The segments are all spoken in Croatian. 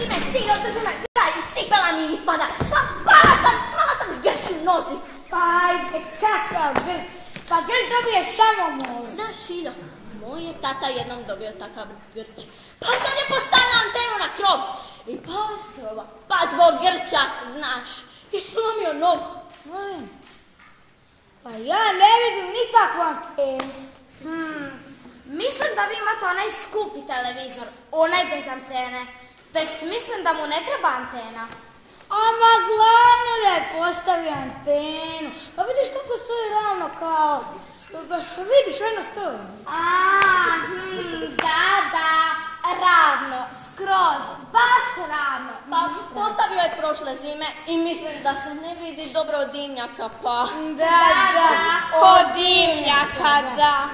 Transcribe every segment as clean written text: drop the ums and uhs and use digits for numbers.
drži me, gledaj, cipela mi ispada. Pa mala sam grč u nozi. Pa ajde, kakav grč? Pa grč dobiješ samo mol. Znaš, Šiljo, moj je tata jednom dobio takav grč. Pa kad je postavila antenu na krov i pao je s krova. Pa zbog grča, znaš, i slomio nogu. Pa ja ne vidim nikakvu antenu. Mislim da vi imate onaj skupi televizor, onaj bez antene. Test mislim da mu ne treba antena. Ama glavno da je postavio antenu. Pa vidiš kako stoji ravno kao... Vidiš, ono stoji. Da, ravno, skroz, baš ravno. Pa postavio je prošle zime i mislim da se ne vidi dobro od dimnjaka, pa... Da, od dimnjaka, da.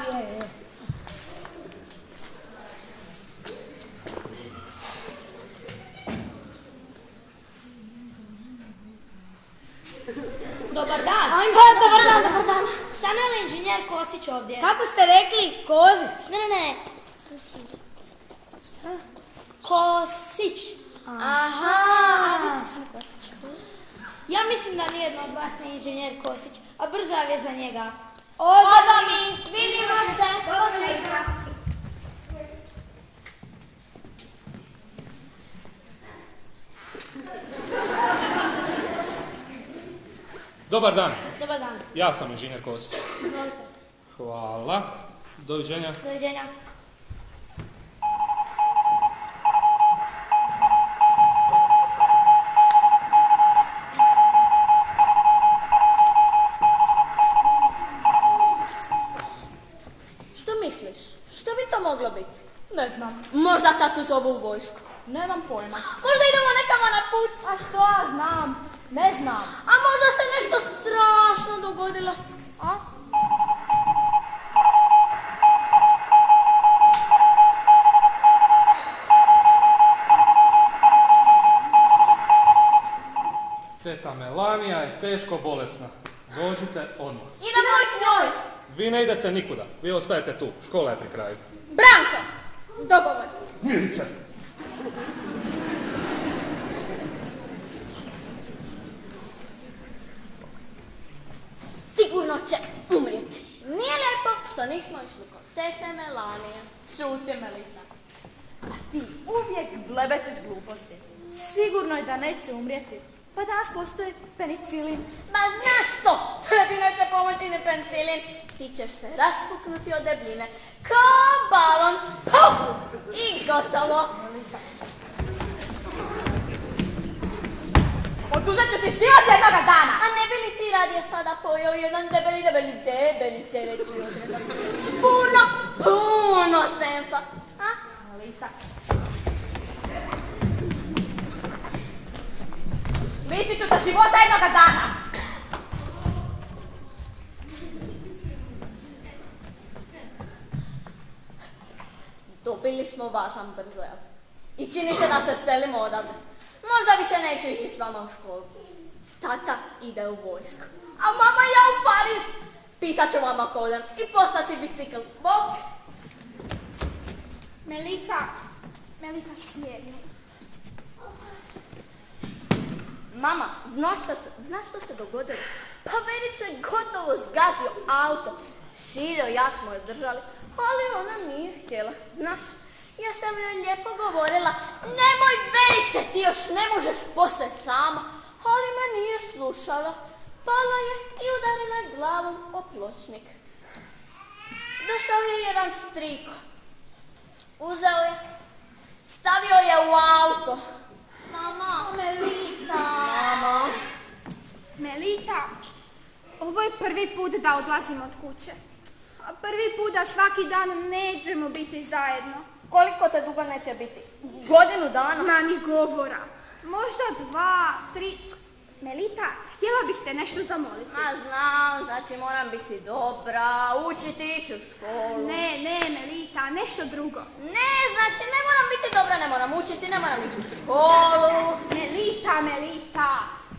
Dobar dan. Dobar dan. Stane li inženjer Kosić ovdje? Kako ste rekli, Kozić? Ne. Kosić. Aha. Ja mislim da nijedno od vas nije inženjer Kosić, a brzo je za njega. Odo mi, vidimo se. Dobar dan. Dobar dan. Ja sam inženjer Kosić. Izvolite. Hvala. Doviđenja. Doviđenja. Što misliš? Što bi to moglo biti? Ne znam. Možda tatu zovu u vojsku. Nemam pojma. Možda idemo nekamo na put. A što ja znam? Ne znam. A možda se nešto strašno dogodilo. A? Teta Melanija je teško bolesna. Dođite odmah. Idemo k njoj. Vi ne idete nikuda. Vi ostajete tu. Škola je pri kraju. Branko, dogovor. Mirice! Sigurno će umrijeti. Nije lijepo što nismo išli kod tete Melanije. Šuti, Melita. A ti uvijek blebećeš gluposti. Sigurno je da neće umrijeti. Pa danas postoji penicilin. Ma znaš što? Tebi neće pomoći ni penicilin. Ti ćeš se raspuknuti od debljine. Kao balon. Puf! I gotovo. Oduzet ću ti život jednoga dana. A ne bi li ti radije sada pojeo jedan debeli teleći odrezak? S puno senfa. A? Melita. Lišit ću te života jednoga dana. Dobili smo važan brzojav. I čini se da se selimo odavde. Možda više neću ići s vama u školu. Tata ide u vojsku. A mama ja u Pariz. Pisat ću vama kodem i postati bicikl. Bok! Melita sjedni. Mama, znaš što se dogodilo? Pa Verica je gotovo zgazio auto. Šiljo i ja smo je držali, ali ona nije htjela. Znaš, ja sam joj lijepo govorila, nemoj Verice, ti još ne možeš posve sama. Ali me nije slušala. Pala je i udarila je glavom o pločnik. Došao je jedan striko. Uzeo je, stavio je u auto. Mama, Melita, ovo je prvi put da odlazim od kuće. A prvi put da svaki dan nećemo biti zajedno. koliko te dugo neće biti? Godinu dana? Ma ni govora. Možda 2, 3... Melita, htjela bih te nešto zamoliti. Ma znam, znači moram biti dobra, učiti, ići u školu. Ne, Melita, nešto drugo. Ne, znači ne moram biti dobra, ne moram učiti, ne moram ići u školu. Melita.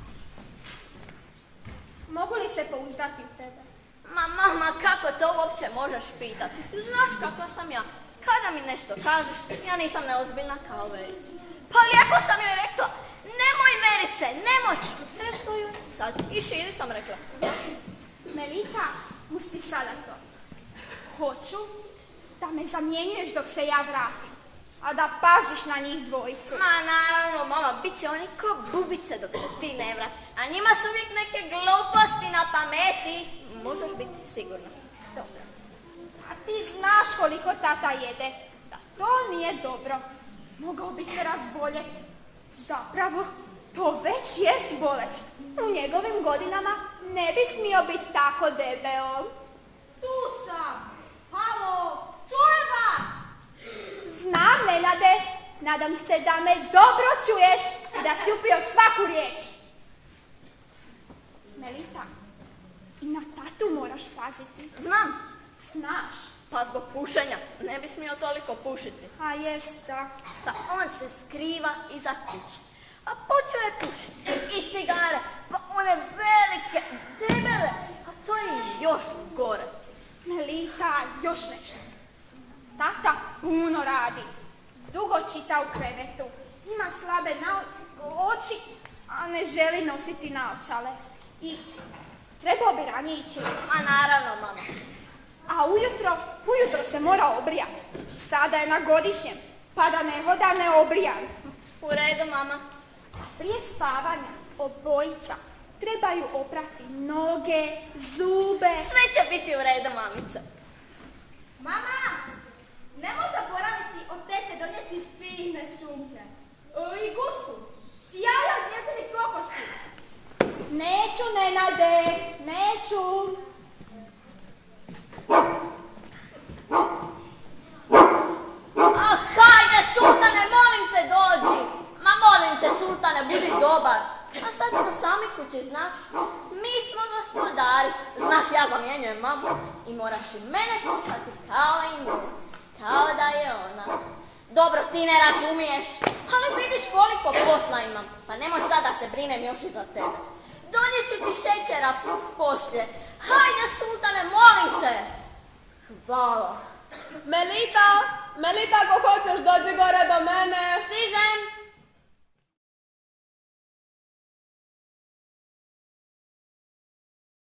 Mogu li se pouzdati u tebe? Ma mama, kako to uopće možeš pitati? Znaš kako sam ja. Kada mi nešto kažeš, ja nisam neozbiljna kao Verica. Pa lijepo sam joj rekla, nemoj Merice, nemoj. Eto joj sad, i širi sam rekla. Melita, pusti sada to. Hoću da me zamjenjuješ dok se ja vratim, a da paziš na njih dvojicu. Ma naravno, mama, bit će oni ko bubice dok se ti ne vratiš. A njima su uvijek neke gluposti na pameti. Možeš biti sigurna. Dobro. A ti znaš koliko tata jede. Da to nije dobro. Mogao bi se razboljeti. Zapravo, to već jest bolest. U njegovim godinama ne bi smio biti tako debeo. Tu sam. Halo, čujem vas. Znam, Nenade. Nadam se da me dobro čuješ i da si upio svaku riječ. Melita, i na tatu moraš paziti. Znam. Znaš. Pa zbog pušenja. Ne bi smio toliko pušiti. A jest, da. Pa on se skriva iza kuće. A počeo je pušiti. I cigare. Pa one velike, debele. A to je još gore. Melita, još nešto. Tata puno radi. Dugo čita u krevetu. Ima slabe oči, a ne želi nositi naočale. I trebao bi ranije ići. A naravno, mama. A ujutro se mora obrijati. Sada je na godišnjem, pa da ne hoda ne obrijan. U redu, mama. Prije spavanja obojica trebaju oprati noge, zube. Sve će biti u redu, mamice. Mama, nemoj zaboraviti od tete donijeti fine šunke. I gusku. I jaja od njezinih kokoši. Neću, Nenade, neću. A hajde, sultane, molim te, dođi. Ma molim te, sultane, budi dobar. A sad smo sami kući, znaš. Mi smo gospodari. Znaš, ja zamjenjujem mamu i moraš i mene slušati kao i nju. Kao da je ona. Dobro, ti ne razumiješ, ali vidiš koliko posla imam. Pa nemoj sad da se brinem još i za tebe. Donijet ću ti šećera poslije. Hajde, sultane, molim te. Hvala. Melita, ako hoćeš dođi gore do mene. Stižem.